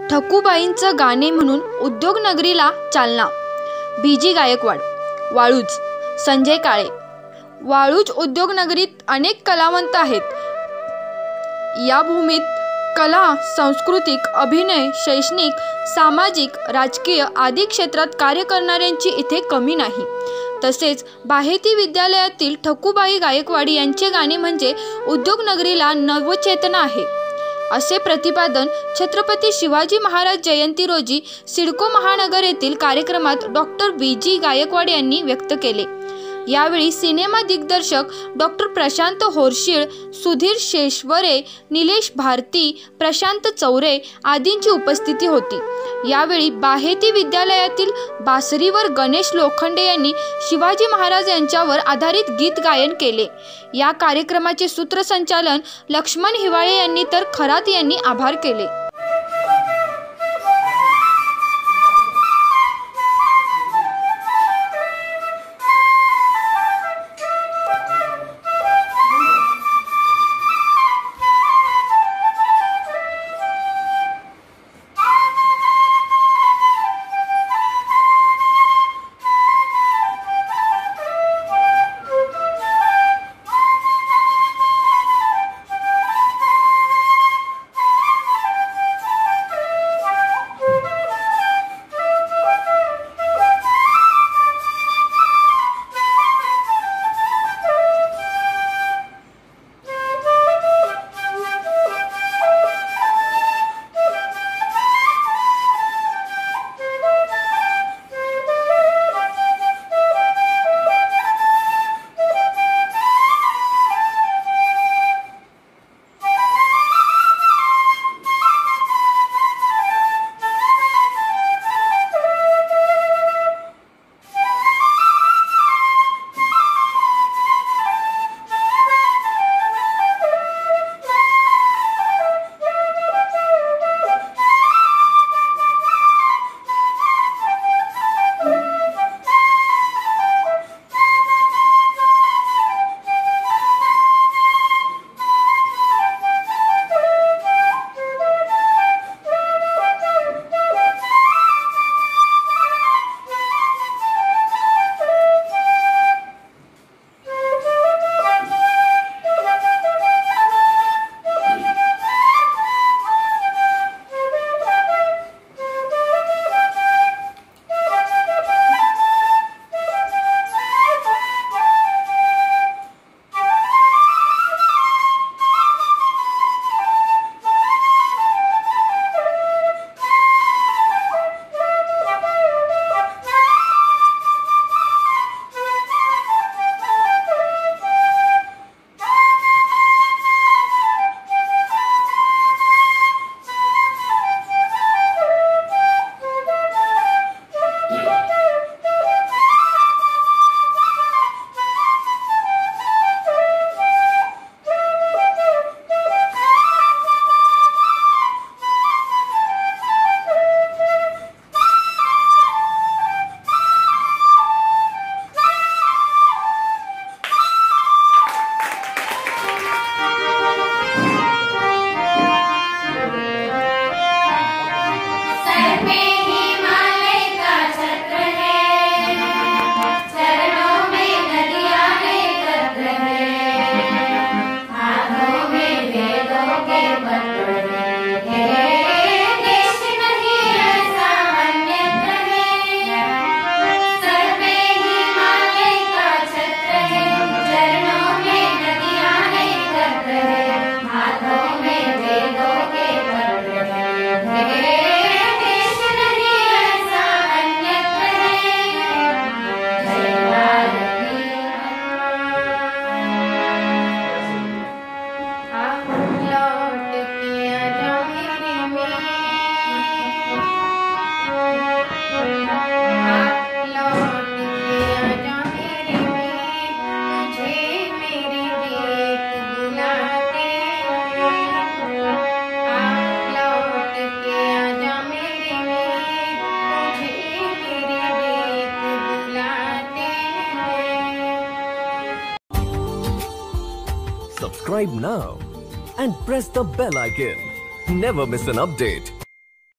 ठकूबाईंचं गाणे म्हणून उद्योगनगरीला चालना. बीजी गायकवाड. वाळूज. संजय काळे. वाळूज उद्योगनगरीत अनेक कलावंत आहेत. या भूमीत कला, सांस्कृतिक, अभिनय, शैक्षणिक, सामाजिक, राजकीय आदी क्षेत्रात कार्य करणाऱ्यांची इथे कमी नाही. तसेच बाहेती विद्यालयातील ठकूबाई गायकवाड यांचे गाणे म्हणजे उद्योगनगरीला नवचेतना आहे, असे प्रतिपादन छत्रपती शिवाजी महाराज जयंती रोजी सिडको महानगर येथील कार्यक्रमात डॉक्टर बीजी गायकवाड यांनी व्यक्त केले. यावेळी सिनेमा दिग्दर्शक डॉक्टर प्रशांत होरशीळ, सुधीर शेश्वरे, निलेश भारती, प्रशांत चौरे आदींची उपस्थिती होती. यावेळी बाहेती विद्यालयातील बासरीवर गणेश लोखंडे यांनी शिवाजी महाराज यांच्यावर आधारित गीत गायन केले. या कार्यक्रमाचे सूत्रसंचालन लक्ष्मण हिवाळे यांनी तर खरात यांनी आभार केले. Subscribe now and press the bell icon. Never miss an update.